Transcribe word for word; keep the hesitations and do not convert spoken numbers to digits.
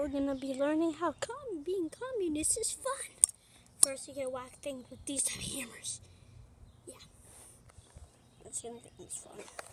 we're gonna be learning how com being communist is fun. First, you get whack things with these type of hammers. Yeah, that's gonna be fun.